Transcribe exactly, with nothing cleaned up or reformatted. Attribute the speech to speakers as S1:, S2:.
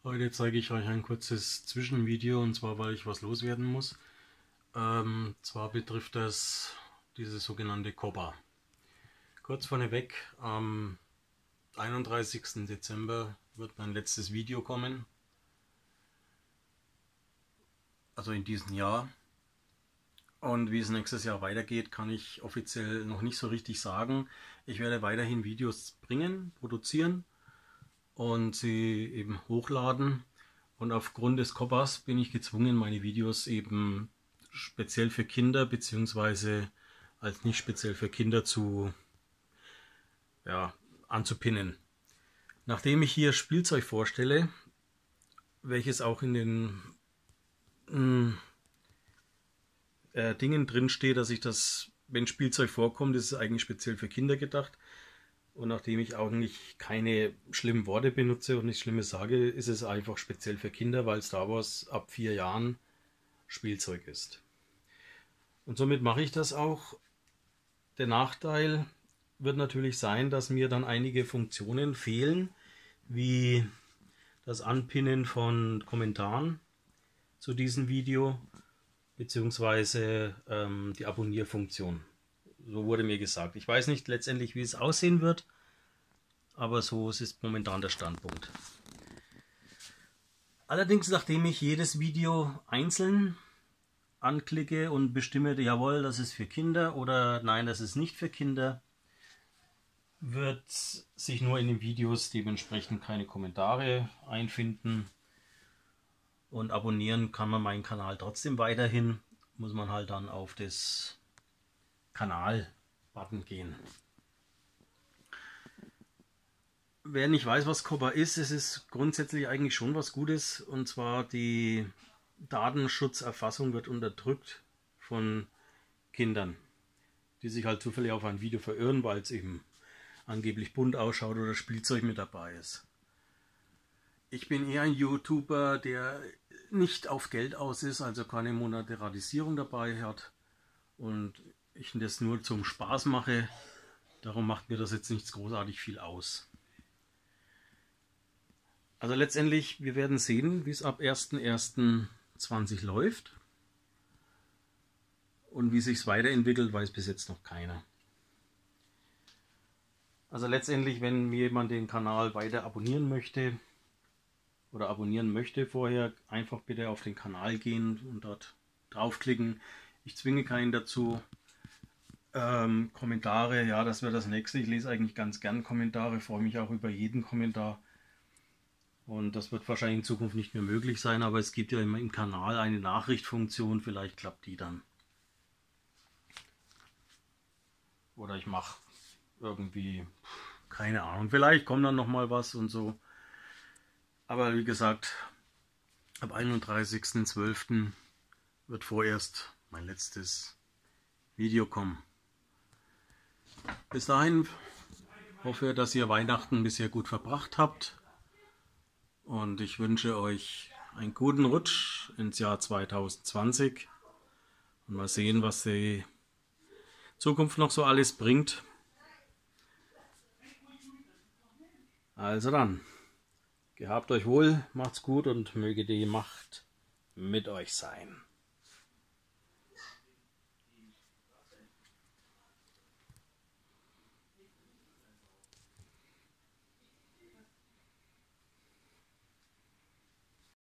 S1: Heute zeige ich euch ein kurzes Zwischenvideo, und zwar, weil ich was loswerden muss. Ähm, zwar betrifft das diese sogenannte Cobra. Kurz vorneweg, am einunddreißigsten Dezember wird mein letztes Video kommen. Also in diesem Jahr. Und wie es nächstes Jahr weitergeht, kann ich offiziell noch nicht so richtig sagen. Ich werde weiterhin Videos bringen, produzieren und sie eben hochladen. Und aufgrund des Cobras bin ich gezwungen, meine Videos eben speziell für Kinder bzw. als nicht speziell für Kinder zu ja, anzupinnen. Nachdem ich hier Spielzeug vorstelle, welches auch in den mh, äh, Dingen drin steht, dass ich das, wenn Spielzeug vorkommt, ist es eigentlich speziell für Kinder gedacht. Und nachdem ich eigentlich keine schlimmen Worte benutze und nichts Schlimmes sage, ist es einfach speziell für Kinder, weil Star Wars ab vier Jahren Spielzeug ist. Und somit mache ich das auch. Der Nachteil wird natürlich sein, dass mir dann einige Funktionen fehlen, wie das Anpinnen von Kommentaren zu diesem Video, beziehungsweise ähm, die Abonnierfunktion. So wurde mir gesagt. Ich weiß nicht letztendlich, wie es aussehen wird, aber so ist momentan der Standpunkt. Allerdings, nachdem ich jedes Video einzeln anklicke und bestimme, jawohl, das ist für Kinder oder nein, das ist nicht für Kinder, wird sich nur in den Videos dementsprechend keine Kommentare einfinden. Und abonnieren kann man meinen Kanal trotzdem weiterhin, muss man halt dann auf das Kanal-Button gehen. Wer nicht weiß, was Cobra ist, es ist grundsätzlich eigentlich schon was Gutes, und zwar die Datenschutzerfassung wird unterdrückt von Kindern, die sich halt zufällig auf ein Video verirren, weil es eben angeblich bunt ausschaut oder Spielzeug mit dabei ist. Ich bin eher ein YouTuber, der nicht auf Geld aus ist, also keine Monetarisierung dabei hat und ich das nur zum Spaß mache. Darum macht mir das jetzt nichts großartig viel aus. Also letztendlich, wir werden sehen, wie es ab ersten ersten zwanzig läuft. Und wie sich es weiterentwickelt, weiß bis jetzt noch keiner. Also letztendlich, wenn mir jemand den Kanal weiter abonnieren möchte, oder abonnieren möchte vorher, einfach bitte auf den Kanal gehen und dort draufklicken. Ich zwinge keinen dazu. Ähm, Kommentare, ja, das wäre das nächste. Ich lese eigentlich ganz gern Kommentare, freue mich auch über jeden Kommentar. Und das wird wahrscheinlich in Zukunft nicht mehr möglich sein, aber es gibt ja immer im Kanal eine Nachrichtfunktion, vielleicht klappt die dann. Oder ich mache irgendwie, keine Ahnung, vielleicht kommt dann nochmal was und so. Aber wie gesagt, ab einunddreißigsten zwölften wird vorerst mein letztes Video kommen. Bis dahin hoffe ich, dass ihr Weihnachten bisher gut verbracht habt. Und ich wünsche euch einen guten Rutsch ins Jahr zweitausendzwanzig. Und mal sehen, was die Zukunft noch so alles bringt. Also dann. Gehabt euch wohl, macht's gut und möge die Macht mit euch sein.